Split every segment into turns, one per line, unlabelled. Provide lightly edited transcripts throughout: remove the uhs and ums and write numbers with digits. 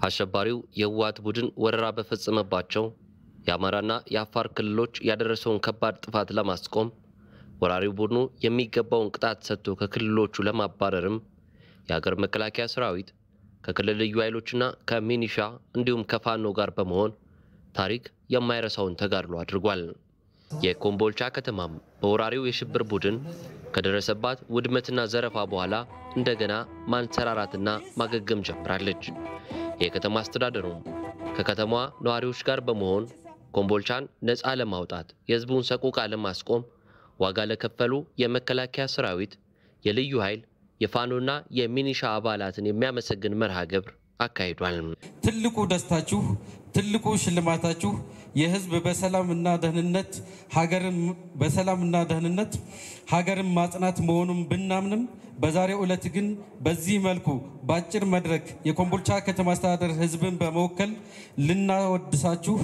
አሸባሪው የህወሓት ቡድን ወረራ በፈጸመባቸው የአማራና የአፋር ክልሎች ያደረሰውን ከባድ ጥፋት ለማስቆም ወራሪው ቡድኑ የሚገባውን ቅጣት ሰጥቶ ከክልሎቹ ለማባረርም የሀገር መከላከያ ሰራዊት ከክልል ልዩ ኃይሎችና ከሚኒሻ እንዲሁም ከፋኖ ጋር በመሆን ታሪክ የማይረሳውን ተጋድሎ አድርጓል። የኮምቦልቻ ከተማም በወራሪው የሽብር ቡድን ከደረሰባት ውድመትና ዘረፋ በኋላ እንደገና ማንሰራራትና ማገገም ጀምራለች። የከተማ አስተዳደሩም ከከተማዋ ነዋሪዎች ጋር በመሆን ኮምቦልቻን ነፃ ለማውጣት የህዝቡን ሰቆቃ ለማስቆም ዋጋ ለከፈሉ የመከላከያ ሰራዊት የልዩ ኃይል የፋኖና የሚኒሻ አባላትን የሚያመሰግን መርሃ ግብር አካሂዷል።
ትልቁ ደስታችሁ ትልቁ ሽልማታችሁ የህዝብ በሰላምና ደህንነት ሀገርን ማጽናት መሆኑን ብናምንም በዛሬው ዕለት ግን በዚህ መልኩ ባጭር መድረክ የኮምቦልቻ ከተማ አስተዳደር ህዝብን በመወከል ልናወድሳችሁ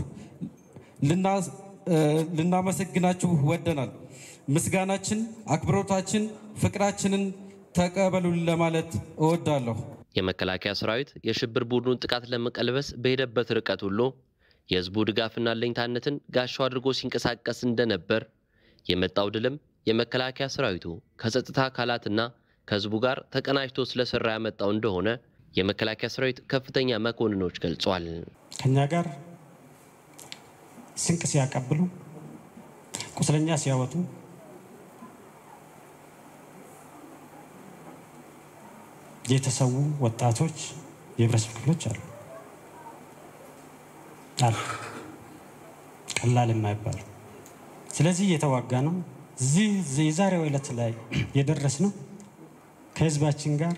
ልናመሰግናችሁ ወደናል። ምስጋናችን፣ አክብሮታችን፣ ፍቅራችንን ተቀበሉን ለማለት እወዳለሁ።
የመከላከያ ሰራዊት የሽብር ቡድኑን ጥቃት ለመቀልበስ በሄደበት ርቀት ሁሉ የህዝቡ ድጋፍና ለኝታነትን ጋሻው አድርጎ ሲንቀሳቀስ እንደነበር የመጣው ድልም የመከላከያ ሰራዊቱ ከጸጥታ አካላትና ከህዝቡ ጋር ተቀናጅቶ ስለሰራ ያመጣው እንደሆነ የመከላከያ ሰራዊት ከፍተኛ መኮንኖች ገልጸዋል።
ከኛ ጋር ስንቅ ሲያቀብሉ፣ ቁስለኛ ሲያወጡ፣ የተሰዉ ወጣቶች የህብረተሰብ ክፍሎች አሉ። ቀላል የማይባል ስለዚህ የተዋጋ ነው። የዛሬው ዕለት ላይ የደረስነው ከህዝባችን ጋር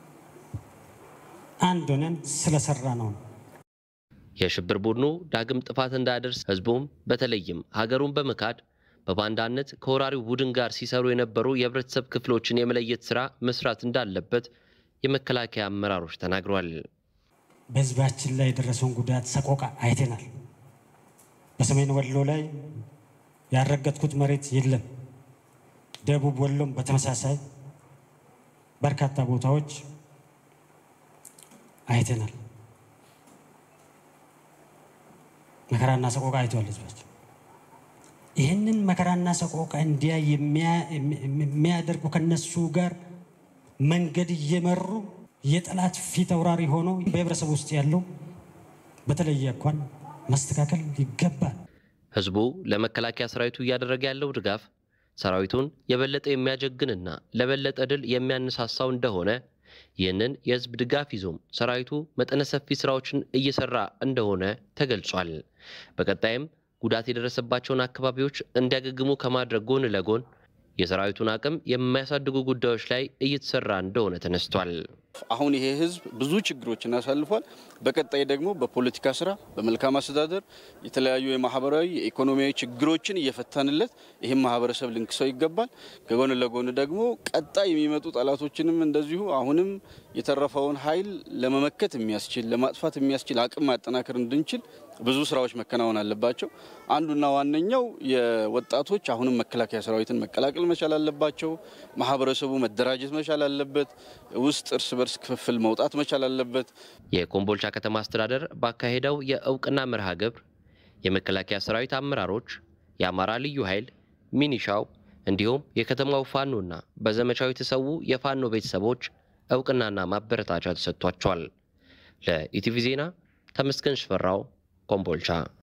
አንድ ሆነን ስለሰራ ነው።
የሽብር ቡድኑ ዳግም ጥፋት እንዳያደርስ ህዝቡም በተለይም ሀገሩን በመካድ በባንዳነት ከወራሪው ቡድን ጋር ሲሰሩ የነበሩ የህብረተሰብ ክፍሎችን የመለየት ስራ መስራት እንዳለበት የመከላከያ አመራሮች ተናግረዋል።
በህዝባችን ላይ የደረሰውን ጉዳት ሰቆቃ አይተናል። በሰሜን ወሎ ላይ ያረጋግጥኩት መሬት የለም። ደቡብ ወሎም በተመሳሳይ በርካታ ቦታዎች አይተናል። መከራና ሰቆቃ አይቷል ህዝባችን። ይህንን መከራና ሰቆቃ እንዲያ የሚያደርጉ ከነሱ ጋር መንገድ እየመሩ የጠላት ፊት አውራሪ ሆኖ በህብረተሰብ ውስጥ ያለው በተለየ እንኳን ማስተካከል ይገባል።
ህዝቡ ለመከላከያ ሰራዊቱ እያደረገ ያለው ድጋፍ ሰራዊቱን የበለጠ የሚያጀግንና ለበለጠ ድል የሚያነሳሳው እንደሆነ ይህንን የህዝብ ድጋፍ ይዞም ሰራዊቱ መጠነ ሰፊ ስራዎችን እየሰራ እንደሆነ ተገልጿል። በቀጣይም ጉዳት የደረሰባቸውን አካባቢዎች እንዲያገግሙ ከማድረግ ጎን ለጎን የሰራዊቱን አቅም የሚያሳድጉ ጉዳዮች ላይ እየተሰራ እንደሆነ ተነስቷል።
አሁን ይሄ ህዝብ ብዙ ችግሮችን አሳልፏል። በቀጣይ ደግሞ በፖለቲካ ስራ፣ በመልካም አስተዳደር የተለያዩ የማህበራዊ የኢኮኖሚያዊ ችግሮችን እየፈታንለት ይሄን ማህበረሰብ ልንክሰው ይገባል። ከጎን ለጎን ደግሞ ቀጣይ የሚመጡ ጠላቶችንም እንደዚሁ አሁንም የተረፈውን ኃይል ለመመከት የሚያስችል ለማጥፋት የሚያስችል አቅም ማጠናከር እንድንችል ብዙ ስራዎች መከናወን አለባቸው። አንዱና ዋነኛው የወጣቶች አሁንም መከላከያ ሰራዊትን መቀላቀል መቻል አለባቸው። ማህበረሰቡ መደራጀት መቻል አለበት። ውስጥ እርስ በርስ ክፍፍል መውጣት መቻል አለበት።
የኮምቦልቻ ከተማ አስተዳደር ባካሄደው የእውቅና መርሃ ግብር የመከላከያ ሰራዊት አመራሮች፣ የአማራ ልዩ ኃይል፣ ሚኒሻው እንዲሁም የከተማው ፋኖና በዘመቻው የተሰዉ የፋኖ ቤተሰቦች እውቅናና ማበረታቻ ተሰጥቷቸዋል። ለኢቲቪ ዜና ተመስገን ሽፈራው ኮምቦልቻ።